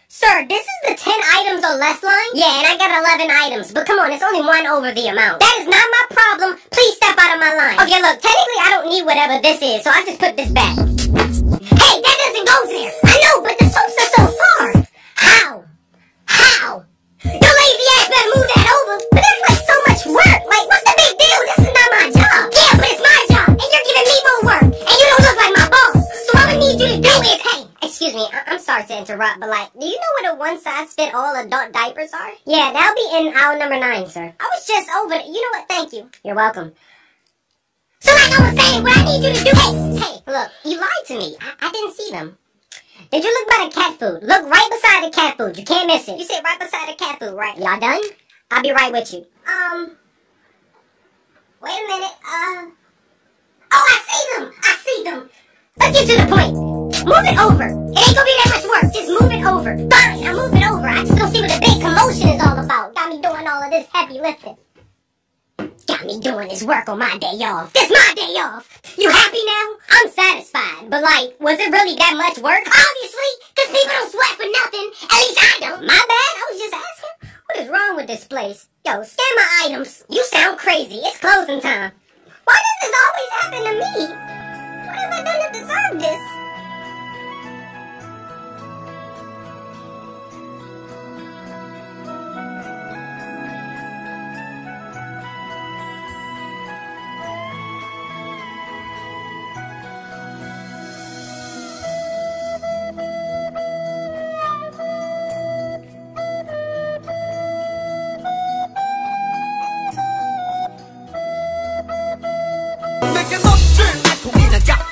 Sir, this is the 10 items or less line? Yeah, and I got 11 items, but come on, it's only one over the amount. That is not my problem. Please step out of my line. Okay, look, technically I don't need whatever this is, so I just put this back. Hey, that doesn't go there. I know, but the soaps are so far. How? Your lazy ass better move that over. But that's like so much work. Like, what's the big deal? This is not my job. Yeah, but it's my job, and you're giving me more work, and you don't look like my boss. So all I need you to do is, hey, excuse me, I'm sorry to interrupt, but like, do you know where the one-size-fit-all adult diapers are? Yeah, that'll be in aisle number 9, sir. I was just over there. You know what? Thank you. You're welcome. So like I was saying, what I need you to do, hey, look, you lied to me. I didn't see them. Did you look by the cat food? Look right beside the cat food. You can't miss it. You sit right beside the cat food, right? Y'all done? I'll be right with you. Wait a minute, oh, I see them. Let's get to the point. Move it over. It ain't gonna be that much work. Just move it over. Fine, I'll move it over. I just don't see what the big commotion is all about. Got me doing all of this heavy lifting. Got me doing this work on my day off. This my day off. You happy now? I'm satisfied. But like, was it really that much work? Obviously, because people don't sweat for nothing. At least I don't. My bad. I was just asking. What is wrong with this place? Yo, scan my items. You sound crazy. It's closing time. Why does this always happen to me? What have I done to deserve this? 내게 멋진 알통이 나가